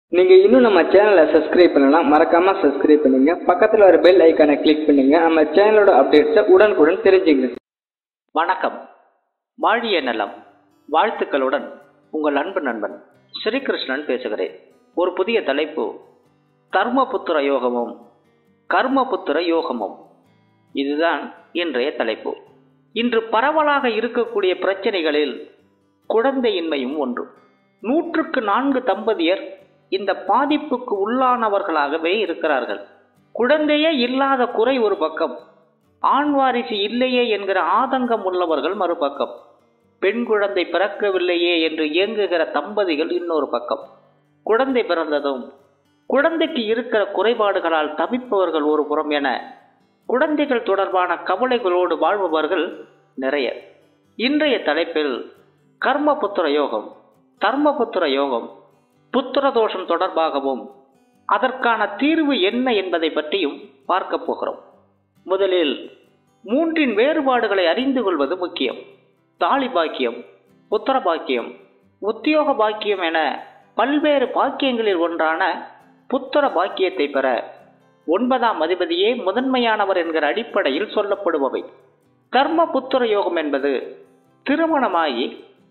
நீங்க இன்னும் நம்ம சேனலை சப்ஸ்கிரைப் பண்ணலாம், மறக்காம சப்ஸ்கிரைப் பண்ணுங்க. பக்கத்துல ஒரு பெல் ஐக்கானை கிளிக் பண்ணுங்க. நம்ம சேனலோட அப்டேட்ஸை உடனுக்குடன் தெரிஞ்சுங்க. வணக்கம். வாழிய நலம் வாழ்த்துக்களுடன் உங்கள் அன்பு நண்பன் ஸ்ரீகிருஷ்ணன் பேசுகிறேன். ஒரு புதிய தலைப்பு, தர்மபுத்திர யோகமும் கர்மபுத்திர யோகமும். இதுதான் இன்றைய தலைப்பு. இன்று பரவலாக இருக்கக்கூடிய பிரச்சனைகளில் குழந்தையின்மையும் ஒன்று. 104 தம்பதியர் இந்த பாதிப்புக்கு உள்ளானவர்களாகவே இருக்கிறார்கள். குழந்தையே இல்லாத குறை ஒரு பக்கம், ஆண் வாரிசு இல்லையே என்கிற ஆதங்கம் உள்ளவர்கள் மறுபக்கம், பெண் குழந்தை பிறக்கவில்லையே என்று இயங்குகிற தம்பதிகள் இன்னொரு பக்கம், குழந்தை பிறந்ததும் குழந்தைக்கு இருக்கிற குறைபாடுகளால் தவிப்பவர்கள் ஒரு புறம் என குழந்தைகள் தொடர்பான கவலைகளோடு வாழ்பவர்கள் நிறைய. இன்றைய தலைப்பில் கர்மபுத்திர யோகம், தர்மபுத்திர யோகம், புத்திர தோஷம் தொடர்பாகவும் அதற்கான தீர்வு என்ன என்பதை பற்றியும் பார்க்க போகிறோம். முதலில் 3 வேறுபாடுகளை அறிந்து கொள்வது முக்கியம். தாலி பாக்கியம், புத்திர பாக்கியம், உத்தியோக பாக்கியம் என பல்வேறு பாக்கியங்களில் ஒன்றான புத்திர பாக்கியத்தை பெற 9ஆம் அதிபதியே முதன்மையானவர் என்கிற அடிப்படையில் சொல்லப்படுபவை. கர்ம புத்திர யோகம் என்பது திருமணமாகி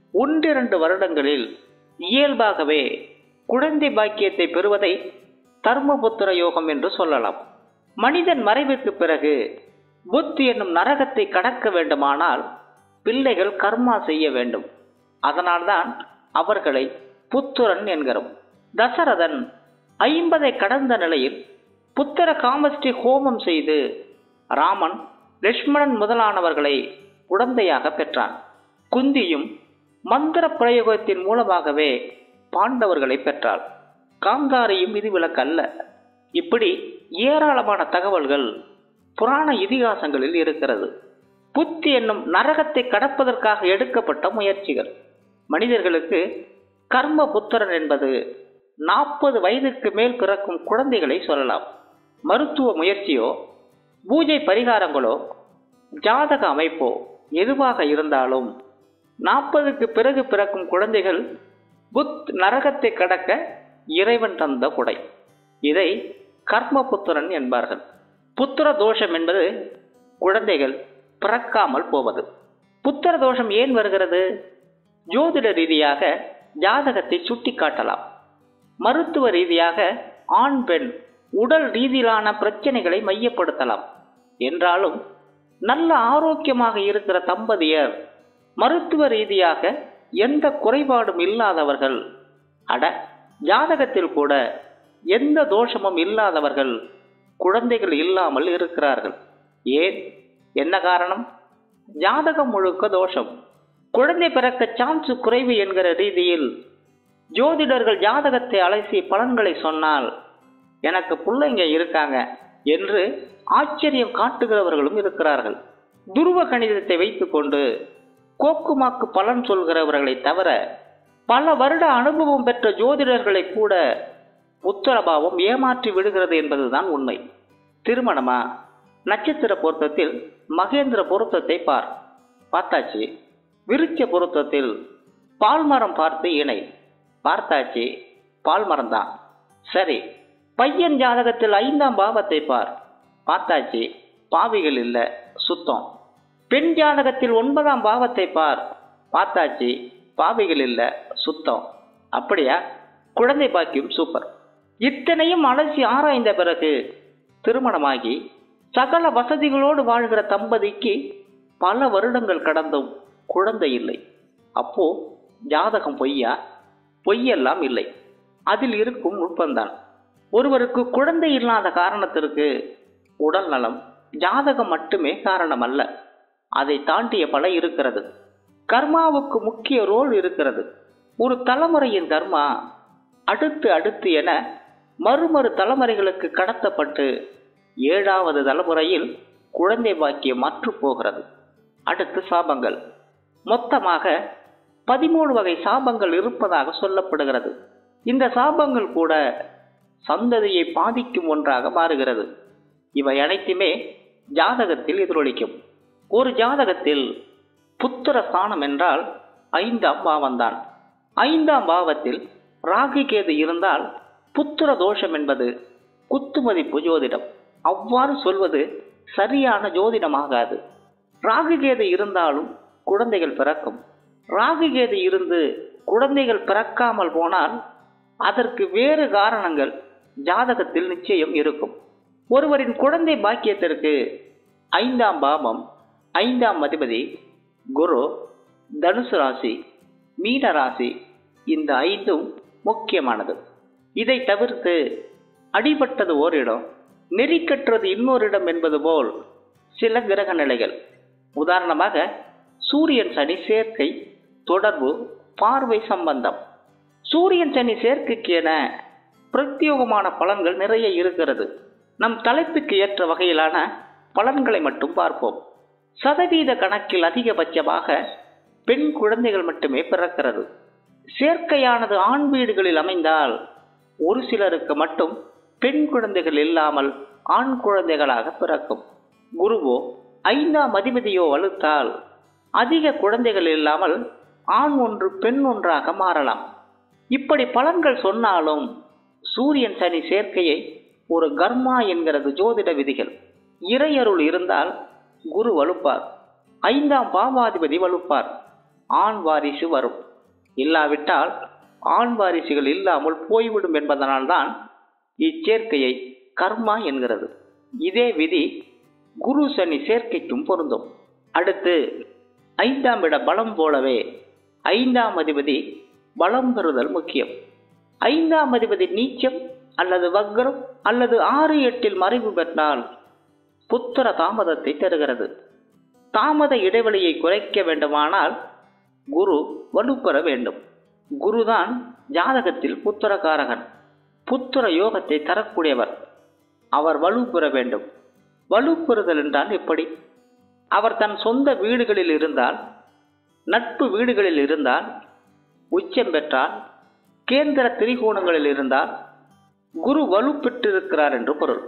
1-2 வருடங்களில் இயல்பாகவே குழந்தை பாக்கியத்தை பெறுவதை தர்மபுத்திர யோகம் என்று சொல்லலாம். மனிதன் மறைவுக்கு பிறகு புத்தி என்னும் நரகத்தை கடக்க வேண்டுமானால் பிள்ளைகள் கர்மா செய்ய வேண்டும். அதனால்தான் அவர்களை புத்திரன் என்கிறோம். தசரதன் 50 கடந்த நிலையில் புத்திர காமஸ்டி ஹோமம் செய்து ராமன், லட்சுமணன் முதலானவர்களை குழந்தையாக பெற்றான். குந்தியும் மந்திர பிரயோகத்தின் மூலமாகவே பாண்டவர்களை பெற்றாள். காந்தாரியும் விதிவிலக்கல்ல. இப்படி ஏராளமான தகவல்கள் புராண இதிகாசங்களில் இருக்கிறது. புத்தி என்னும் நரகத்தை கடப்பதற்காக எடுக்கப்பட்ட முயற்சிகள். மனிதர்களுக்கு கர்ம புத்திரன் என்பது 40 வயதுக்கு மேல் பிறக்கும் குழந்தைகளை சொல்லலாம். மருத்துவ முயற்சியோ பூஜை பரிகாரங்களோ ஜாதக அமைப்போ எதுவாக இருந்தாலும் 40க்கு பிறகு பிறக்கும் குழந்தைகள் நரகத்தை கடக்க இறைவன் தந்த கொடை. இதை கர்மபுத்திரன் என்பார்கள். புத்திர தோஷம் என்பது குழந்தைகள் பிறக்காமல் போவது. புத்திர தோஷம் ஏன் வருகிறது? ஜோதிட ரீதியாக ஜாதகத்தை சுட்டி காட்டலாம். மருத்துவ ரீதியாக ஆண் பெண் உடல் ரீதியிலான பிரச்சனைகளை மையப்படுத்தலாம். என்றாலும் நல்ல ஆரோக்கியமாக இருக்கிற தம்பதியர், மருத்துவ ரீதியாக எந்த குறைபாடும் இல்லாதவர்கள், ஜாதகத்தில் கூட எந்த தோஷமும் இல்லாதவர்கள் குழந்தைகள் இல்லாமல் இருக்கிறார்கள். ஏன்? என்ன காரணம்? ஜாதகம் முழுக்க தோஷம். குழந்தை பிறக்க சான்ஸ் குறைவு என்கிற ரீதியில் ஜோதிடர்கள் ஜாதகத்தை அலசி பலன்களை சொன்னால் எனக்கு பிள்ளைங்க இருக்காங்க என்று ஆச்சரியம் காட்டுகிறவர்களும் இருக்கிறார்கள். துருவ கணிதத்தை வைத்துக்கொண்டு கோக்குமாக்கு பலன் சொல்கிறவர்களை தவிர பல வருட அனுபவம் பெற்ற ஜோதிடர்களை கூட புத்திரபாவம் ஏமாற்றி விடுகிறது என்பதுதான் உண்மை. திருமணமா? நட்சத்திர பொருத்தத்தில் மகேந்திர பொருத்தத்தை பார்த்தாச்சு. விருட்ச பொருத்தத்தில் பால்மரம் பார்த்து இணை பார்த்தாச்சு, பால்மரம் தான். சரி, பையன் ஜாதகத்தில் 5ஆம் பாவத்தை பார்த்தாச்சு, பாவிகள் இல்லை, சுத்தம். பெண் ஜாதகத்தில் 9ஆம் பாவத்தை பார்த்தாச்சு, பாவிகள் இல்லை, சுத்தம். அப்படியா? குழந்தை பாக்கியம் சூப்பர். இத்தனையும் அலசி ஆராய்ந்த பிறகு திருமணமாகி சகல வசதிகளோடு வாழ்கிற தம்பதிக்கு பல வருடங்கள் கடந்தும் குழந்தை இல்லை. அப்போ ஜாதகம் பொய்யா? பொய்யெல்லாம் இல்லை, அதில் இருக்கும் நுட்பந்தான். ஒருவருக்கு குழந்தை இல்லாத காரணத்திற்கு உடல் நலம், ஜாதகம் மட்டுமே காரணம் அல்ல. அதை தாண்டிய பல இருக்கிறது. கர்மாவுக்கு முக்கிய ரோல் இருக்கிறது. ஒரு தலைமுறையின் கர்மா அடுத்து என மறுமறு தலைமுறைகளுக்கு கடத்தப்பட்டு 7வது தலைமுறையில் குழந்தை பாக்கியம் மற்று போகிறது. அடுத்து சாபங்கள். மொத்தமாக 13 வகை சாபங்கள் இருப்பதாக சொல்லப்படுகிறது. இந்த சாபங்கள் கூட சந்ததியை பாதிக்கும் ஒன்றாக மாறுகிறது. இவை அனைத்துமே ஜாதகத்தில் எதிரொலிக்கும். ஒரு ஜாதகத்தில் புத்திர ஸ்தானம் என்றால் 5ஆம் பாவம்தான். 5ஆம் பாவத்தில் ராகு கேது இருந்தால் புத்திர தோஷம் என்பது குத்துமதிப்பு ஜோதிடம். அவ்வாறு சொல்வது சரியான ஜோதிடமாகாது. ராகுகேது இருந்தாலும் குழந்தைகள் பிறக்கும். ராகுகேது இருந்து குழந்தைகள் பிறக்காமல் போனால் அதற்கு வேறு காரணங்கள் ஜாதகத்தில் நிச்சயம் இருக்கும். ஒருவரின் குழந்தை பாக்கியத்திற்கு 5ஆம் பாவம், 5ஆம் அதிபதி குரு, தனுசு ராசி, மீன ராசி, இந்த 5ம் முக்கியமானது. இதை தவிர்த்து அடிபட்டது ஓரிடம், நெறிக்கற்றது இன்னொரு இடம் என்பது போல் சில கிரக நிலைகள், உதாரணமாக சூரியன் சனி சேர்க்கை, தொடர்பு, பார்வை சம்பந்தம். சூரியன் சனி சேர்க்கைக்கு என பிரத்யோகமான பலன்கள் நிறைய இருக்கிறது. நம் தலைப்புக்கு ஏற்ற வகையிலான பலன்களை மட்டும் பார்ப்போம். சதவீத கணக்கில் அதிகபட்சமாக பெண் குழந்தைகள் மட்டுமே பிறக்கிறது. சேர்க்கையானது ஆண் வீடுகளில் அமைந்தால் ஒரு சிலருக்கு மட்டும் பெண் குழந்தைகள் இல்லாமல் ஆண் குழந்தைகளாக பிறக்கும். குருவோ 5ஆம் அதிபதியோ வலுத்தால் அதிக குழந்தைகள் இல்லாமல் ஆண் ஒன்று பெண் ஒன்றாக மாறலாம். இப்படி பலன்கள் சொன்னாலும் சூரியன் சனி சேர்க்கையை ஒரு கர்மா என்கிறது ஜோதிட விதிகள். இறையருள் இருந்தால் குரு வலுப்பார், 5ஆம் பாவாதிபதி வலுப்பார், ஆண் வாரிசு வரும். இல்லாவிட்டால் ஆண் வாரிசுகள் இல்லாமல் போய்விடும் என்பதனால்தான் இச்சேர்க்கையை கர்மா என்கிறது. இதே விதி குரு சனி சேர்க்கைக்கும் பொருந்தும். அடுத்து 5ஆம் இட பலம் போலவே 5ஆம் அதிபதி பலம் பெறுதல் முக்கியம். 5ஆம் அதிபதி நீச்சம் அல்லது வக்ரம் அல்லது 6-8 மறைவு பெற்றால் புத்திர தாமதத்தை தருகிறது. தாமத இடைவெளியை குறைக்க வேண்டுமானால் குரு வலுப்பெற வேண்டும். குருதான் ஜாதகத்தில் புத்திரகாரகன், புத்திர யோகத்தை தரக்கூடியவர். அவர் வலுப்பெற வேண்டும். வலுப்பெறுதல் என்றால் எப்படி? அவர் தன் சொந்த வீடுகளில் இருந்தால், நட்பு வீடுகளில் இருந்தால், உச்சம் பெற்றால், கேந்திர திரிகோணங்களில் இருந்தால் குரு வலுப்பெற்றிருக்கிறார் என்று பொருள்.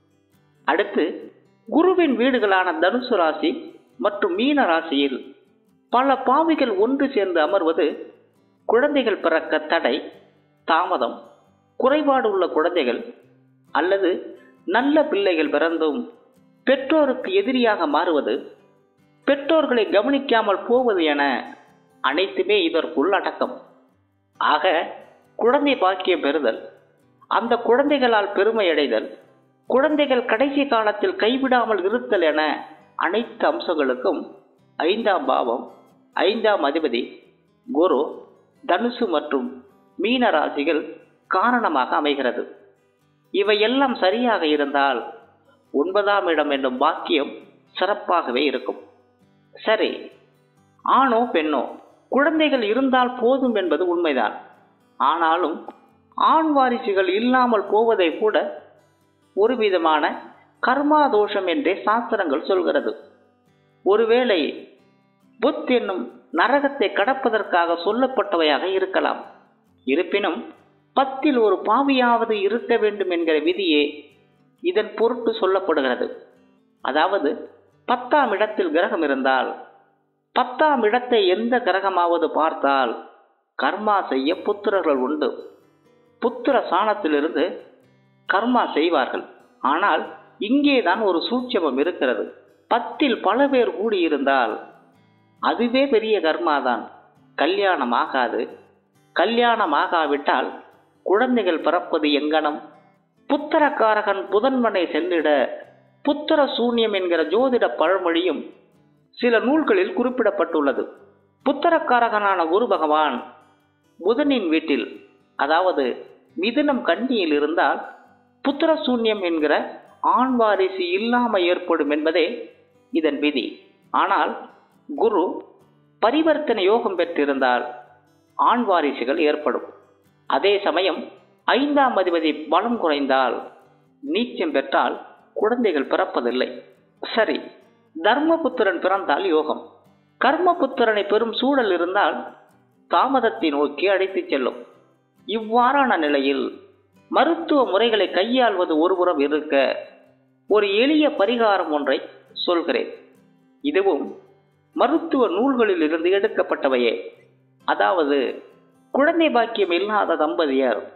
அடுத்து குருவின் வீடுகளான தனுசு ராசி மற்றும் மீன ராசியில் பல பாவிகள் ஒன்று சேர்ந்து அமர்வது குழந்தைகள் பிறக்க தடை, தாமதம், குறைபாடு உள்ள குழந்தைகள் அல்லது நல்ல பிள்ளைகள் பிறந்தும் பெற்றோருக்கு எதிரியாக மாறுவது, பெற்றோர்களை கவனிக்காமல் போவது என அனைத்துமே இதற்குள் அடக்கம். ஆக குழந்தை பாக்கியம் பெறுதல், அந்த குழந்தைகளால் பெருமை அடைதல், குழந்தைகள் கடைசி காலத்தில் கைவிடாமல் இருத்தல் என அனைத்து அம்சங்களுக்கும் 5ஆம் பாவம், 5ஆம் அதிபதி குரு, தனுசு மற்றும் மீன ராசிகள் காரணமாக அமைகிறது. இவையெல்லாம் சரியாக இருந்தால் 9ஆம் இடம் என்னும் பாக்கியம் சிறப்பாகவே இருக்கும். சரி, ஆணோ பெண்ணோ குழந்தைகள் இருந்தால் போதும் என்பது உண்மைதான். ஆனாலும் ஆண் வாரிசுகள் இல்லாமல் போவதை கூட ஒரு விதமான கர்மா தோஷம் என்றே சாஸ்திரங்கள் சொல்கிறது. ஒருவேளை புத் என்னும் நரகத்தை கடப்பதற்காக சொல்லப்பட்டவையாக இருக்கலாம். இருப்பினும் 10ல் ஒரு பாவியாவது இருக்க வேண்டும் என்கிற விதியே இதன் பொருட்டு சொல்லப்படுகிறது. அதாவது 10ஆம் இடத்தில் கிரகம் இருந்தால் 10ஆம் இடத்தை எந்த கிரகமாவது பார்த்தால் கர்மா செய்ய புத்திரர்கள் உண்டு. புத்திர சாணத்திலிருந்து கர்மா செய்வார்கள். ஆனால் இங்கேதான் ஒரு சூட்சமம் இருக்கிறது. 10ல் பல பேர் கூடியிருந்தால் அதுவே பெரிய கர்மாதான். கல்யாணம் ஆகாது. கல்யாணமாகாவிட்டால் குழந்தைகள் பிறப்பது எங்கனம்? புத்திரக்காரகன் புதன்வனை சென்றிட புத்திர சூன்யம் என்கிற ஜோதிட பழமொழியும் சில நூல்களில் குறிப்பிடப்பட்டுள்ளது. புத்திரக்காரகனான குரு பகவான் புதனின் வீட்டில், அதாவது மிதுனம் கன்னியில் இருந்தால் புத்திர சூன்யம் என்கிற ஆண் வாரிசு இல்லாமல் ஏற்படும் என்பதே இதன் விதி. ஆனால் குரு பரிவர்த்தனை யோகம் பெற்றிருந்தால் ஆண் வாரிசுகள் ஏற்படும். அதே சமயம் 5ஆம் அதிபதி பலம் குறைந்தால், நீச்சம் பெற்றால் குழந்தைகள் பிறப்பதில்லை. சரி, தர்மபுத்திரன் பிறந்தால் யோகம். கர்மபுத்திரனை பெறும் சூழல் இருந்தால் தாமதத்தை நோக்கி அழைத்துச் செல்லும். இவ்வாறான நிலையில் மருத்துவ முறைகளை கையாள்வது ஒருபுறம் இருக்க, ஒரு எளிய பரிகாரம் ஒன்றை சொல்கிறேன். இதுவும் மருத்துவ நூல்களில் இருந்து எடுக்கப்பட்டவையே. அதாவது குழந்தை பாக்கியம் இல்லாத தம்பதியர்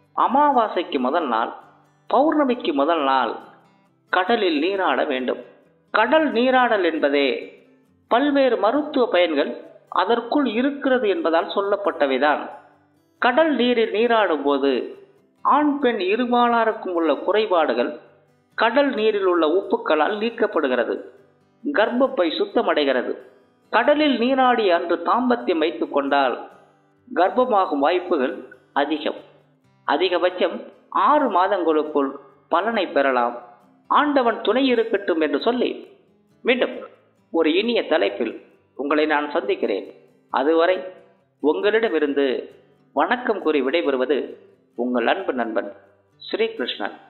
அமாவாசைக்கு முதல் நாள், பௌர்ணமிக்கு முதல் நாள் கடலில் நீராட வேண்டும். கடல் நீராடல் என்பதே பல்வேறு மருத்துவ பயன்கள் அதற்குள் இருக்கிறது என்பதால் சொல்லப்பட்டவைதான். கடல் நீரில் நீராடும் போது ஆண் பெண் இருபாலாருக்கும் உள்ள குறைபாடுகள் கடல் நீரில் உள்ள உப்புக்களால் நீக்கப்படுகிறது. கர்ப்பப்பை சுத்தமடைகிறது. கடலில் நீராடி அன்று தாம்பத்தியம் வைத்துக் கொண்டால் கர்ப்பமாகும் வாய்ப்புகள் அதிகம். அதிகபட்சம் 6 மாதங்களுக்குள் பலனை பெறலாம். ஆண்டவன் துணை இருக்கட்டும் என்று சொல்லி மீண்டும் ஒரு இனிய தலைப்பில் உங்களை நான் சந்திக்கிறேன். அதுவரை உங்களிடமிருந்து வணக்கம் கூறி விடைபெறுவது உங்கள் அன்பு நண்பன் ஸ்ரீகிருஷ்ணன்.